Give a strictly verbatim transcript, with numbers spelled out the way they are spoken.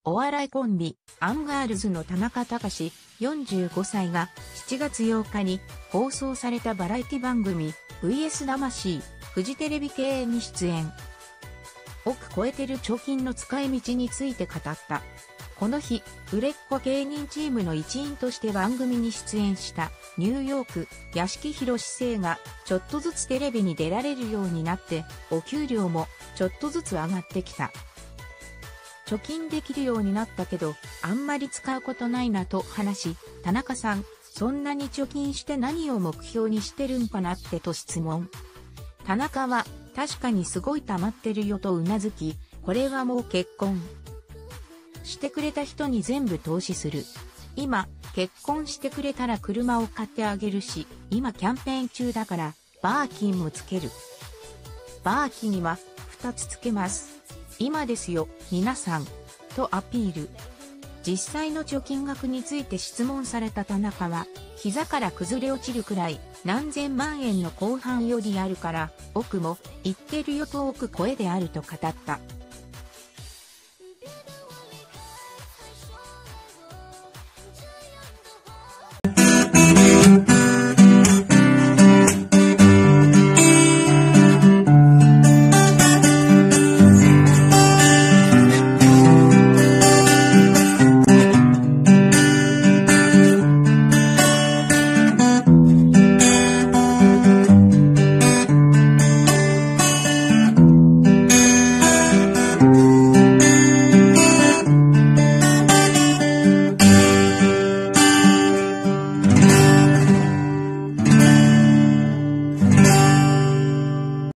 お笑いコンビ、アンガールズの田中隆よんじゅうごさいがしちがつようかに放送されたバラエティ番組 ブイエス 魂、フジテレビ系に出演。億超えてる貯金の使い道について語った。この日、売れっ子芸人チームの一員として番組に出演したニューヨーク、屋敷博生がちょっとずつテレビに出られるようになってお給料もちょっとずつ上がってきた。貯金できるようになったけど、あんまり使うことないなと話し、田中さん、そんなに貯金して何を目標にしてるんかなってと質問。田中は、確かにすごい溜まってるよとうなずき、これはもう結婚してくれた人に全部投資する。今、結婚してくれたら車を買ってあげるし、今キャンペーン中だから、バーキンもつける。バーキには、二つつけます。今ですよ、皆さん、とアピール。実際の貯金額について質問された田中は、膝から崩れ落ちるくらい、何千万円の後半よりあるから、億も、言ってるよと億超えであると語った。